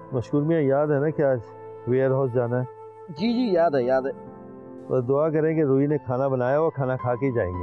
मशहूर में याद है ना कि आज वेयर हाउस जाना है? जी जी याद है याद है। तो दुआ करें कि रूही ने खाना बनाया हो, खाना खा के जाएंगे।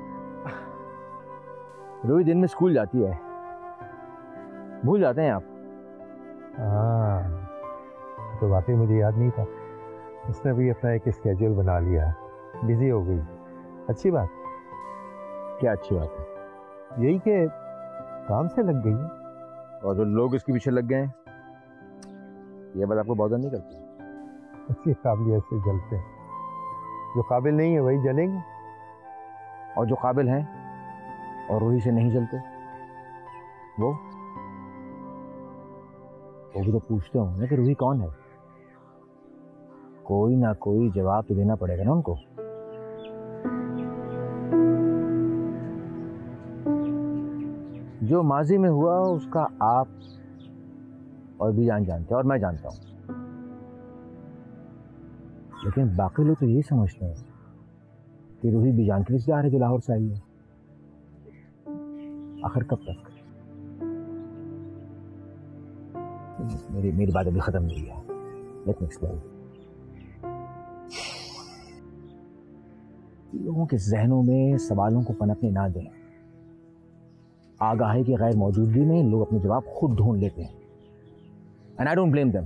रूही दिन में स्कूल जाती है, भूल जाते हैं आप। हाँ, तो वाकई मुझे याद नहीं था। उसने भी अपना एक स्केड्यूल बना लिया है, बिजी हो गई। अच्छी बात। क्या अच्छी बात है? यही कि काम से लग गई है और जो लोग इसके पीछे लग गए हैं, ये बात आपको बॉदर नहीं करती? अच्छी काबिलियत से जलते हैं, जो काबिल नहीं है वही जलेंगे। और जो काबिल हैं और रूही से नहीं जलते वो भी तो पूछते होंगे कि रूही कौन है। कोई ना कोई जवाब तो देना पड़ेगा ना उनको। जो माजी में हुआ उसका आप और बीजान जानते हैं और मैं जानता हूं, लेकिन बाकी लोग तो ये समझते हैं कि रूही बीजान के रिश्तेदार है जो लाहौर से आई है। आखिर कब तक? मेरी बात अभी खत्म नहीं है। Let me explain. लोगों के जहनों में सवालों को पनपने ना दें। आगाही की गैर मौजूदगी में लोग अपने जवाब खुद ढूंढ लेते हैं, and I don't blame them.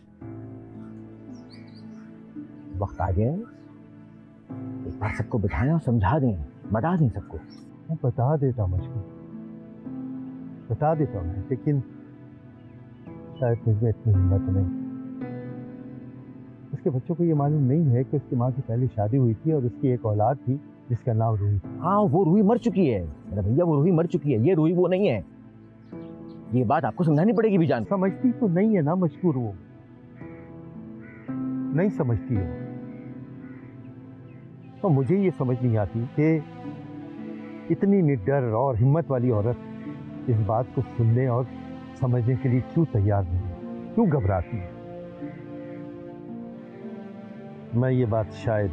वक्त आ गया, एक बार सबको बिठाएं और समझा दें, बता दें सबको। मैं बता देता मुझको, बता देता हूँ, लेकिन शायद मुझे इतनी हिम्मत नहीं। उसके बच्चों को ये मालूम नहीं है कि उसकी माँ की पहले शादी हुई थी और उसकी एक औलाद थी जिसका नाम रूही था। हाँ, वो रूही मर चुकी है मेरा भैया, वो रूही मर चुकी है। ये रूही वो नहीं है। ये बात आपको समझानी पड़ेगी बीजान। समझती तो नहीं है ना मशकूर, वो नहीं समझती है। तो मुझे ये समझ नहीं आती कि इतनी निडर और हिम्मत वाली औरत इस बात को सुनने और समझने के लिए क्यों तैयार नहीं है, क्यों घबराती है। मैं ये बात शायद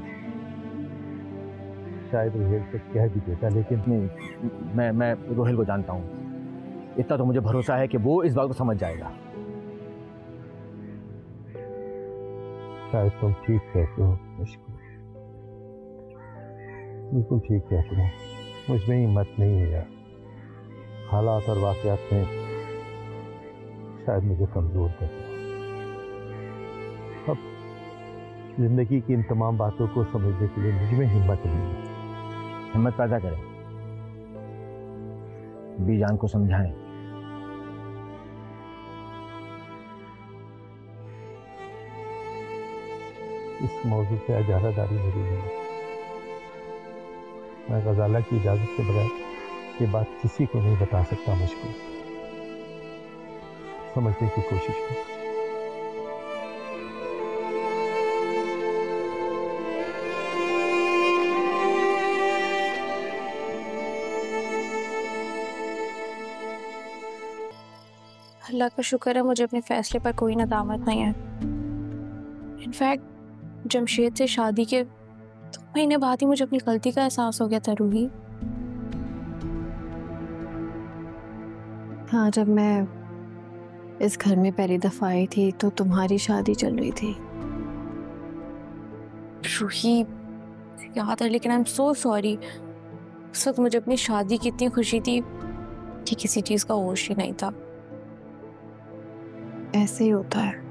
रोहिल से कह भी देता, लेकिन नहीं, मैं रोहिल को जानता हूँ। इतना तो मुझे भरोसा है कि वो इस बात को समझ जाएगा। शायद तुम ठीक कहते हो मशकूर, बिल्कुल ठीक कहते हो। मुझ में हिम्मत नहीं है यार। हालात और वाक़यात में शायद मुझे कमज़ोर कर दिया। अब जिंदगी की इन तमाम बातों को समझने के लिए मुझ में हिम्मत नहीं है। हिम्मत पैदा करें, बीजान को समझाएं। इस मौजू पे इजाज़तदारी मेरी नहीं है। मैं गजाला की इजाज़त के बगैर ये बात किसी को नहीं बता सकता। मुझको समझने की कोशिश करो। अल्लाह का शुक्र है मुझे अपने फैसले पर कोई नदामत नहीं है। इनफैक्ट जमशेद से शादी के 2 महीने बाद ही मुझे अपनी गलती का एहसास हो गया था रूही। हाँ, जब मैं इस घर में पहली दफा आई थी तो तुम्हारी शादी चल रही थी। रूही याद है, लेकिन आई एम सो सॉरी। उस वक्त मुझे अपनी शादी की इतनी खुशी थी कि किसी चीज का होश ही नहीं था। ऐसे ही होता है,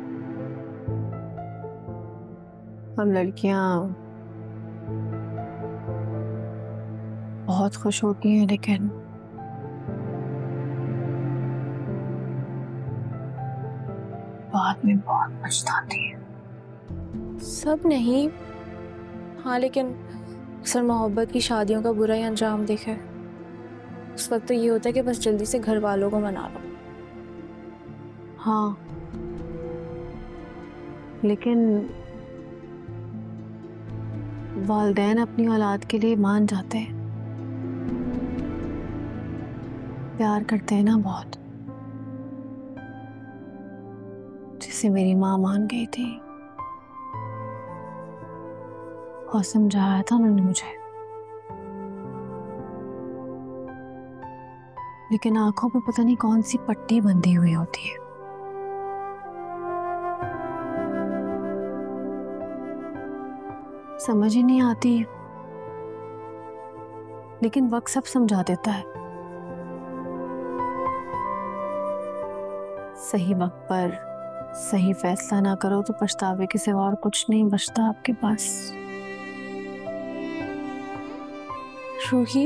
हम लड़कियां बहुत खुश होती हैं लेकिन बाद में बहुत पछताती हैं। सब नहीं, हाँ, लेकिन अक्सर मोहब्बत की शादियों का बुरा ही अंजाम देखा है। उस वक्त तो ये होता है कि बस जल्दी से घर वालों को मना लो। हाँ, लेकिन वालिदैन अपनी औलाद के लिए मान जाते हैं, प्यार करते हैं ना बहुत, जिसे मेरी माँ मान गई थी और समझाया था उन्होंने मुझे। लेकिन आंखों पे पता नहीं कौन सी पट्टी बंधी हुई होती है, समझ ही नहीं आती, लेकिन वक्त सब समझा देता है। सही वक्त पर सही फैसला ना करो तो पछतावे के सिवा और कुछ नहीं बचता आपके पास। रूही,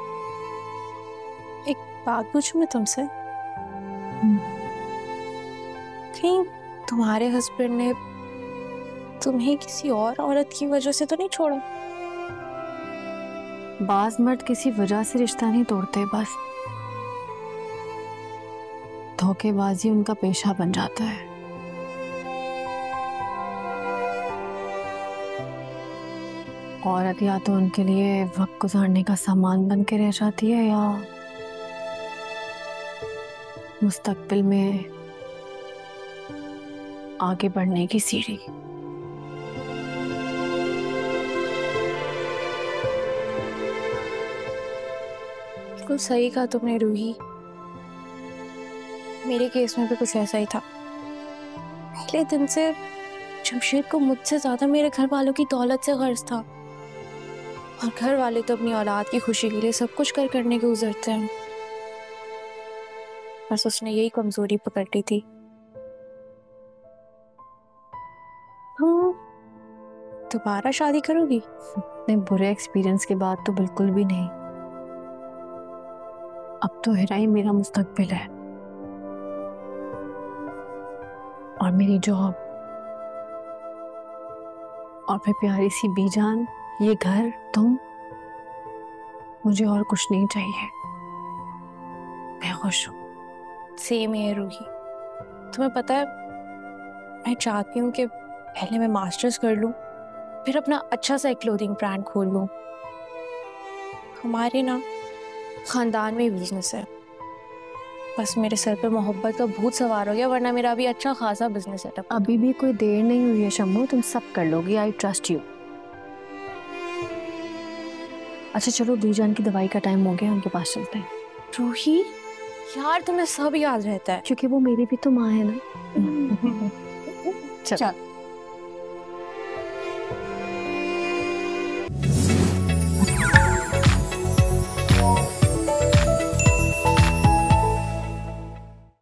एक बात पूछूं मैं तुमसे? कहीं तुम्हारे हस्बैंड ने तुम्हें किसी और औरत की वजह से तो नहीं छोड़ा? बाज मर्द किसी वजह से रिश्ता नहीं तोड़ते, बस धोखेबाजी उनका पेशा बन जाता है। औरत या तो उनके लिए वक्त गुजारने का सामान बन के रह जाती है, या मुस्तकबिल में आगे बढ़ने की सीढ़ी। बिल्कुल सही कहा तुमने रूही। मेरे केस में भी कुछ ऐसा ही था। पहले दिन से जमशेद को मुझसे ज्यादा मेरे घर वालों की दौलत से गर्ज था, और घर वाले तो अपनी औलाद की खुशी के लिए सब कुछ करने के गुजरते हैं। बस उसने यही कमजोरी पकड़ ली थी। दोबारा शादी करोगी? इतने बुरे एक्सपीरियंस के बाद तो बिल्कुल भी नहीं। अब तो हिरा ही मेरा मुस्तकबिल है, और मेरी जॉब, और फिर प्यारी सी बीजान, ये घर, तुम, मुझे और कुछ नहीं चाहिए। मैं खुश हूँ। सेम ही है रूही। तुम्हें पता है, मैं चाहती हूँ कि पहले मैं मास्टर्स कर लूँ, फिर अपना अच्छा सा एक क्लोथिंग ब्रांड खोल लूँ। हमारे ना खानदान में ही बिजनेस है। बस मेरे सर पे मोहब्बत का भूत सवार हो गया, वरना मेरा अभी अच्छा खासा बिजनेस सेटअप। अभी भी कोई देर नहीं हुई है शम्मू, तुम सब कर लोगी। I trust you. अच्छा चलो, बीजान की दवाई का टाइम हो गया, उनके पास चलते हैं। रूही यार, तुम्हें सब याद रहता है। क्योंकि वो मेरी भी तो माँ है ना। चल।